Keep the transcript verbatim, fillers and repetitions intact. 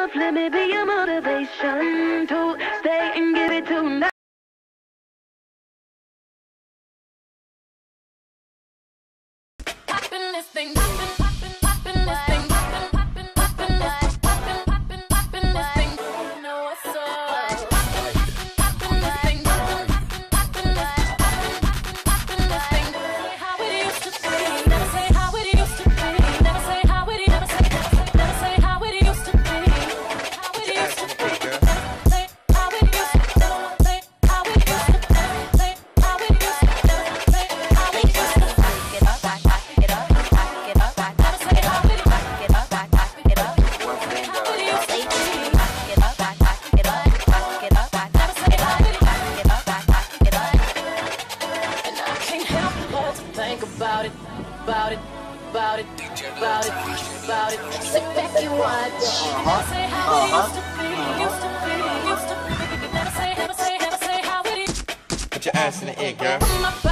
love, let me be your motivation to stay and give it tonight. Poppin' this thing, poppin', poppin', poppin' this thing, poppin', poppin', poppin' this, poppin', poppin', poppin' this thing. You know what's up? Poppin' this thing, poppin', poppin' this, poppin', poppin' this thing. How it used to be. Never say how it used to be. Never say how it, never say, never say how it used to be. How it used to be. Say how it used to be. Say how it used to be. Say how it used to be. Say how it used to be. About it, about it, about it, about it, about it. Sit back and watch. Never say how it used to be, used to be, used to be. Never say, never say, never say how it is. Put your ass in the air, girl.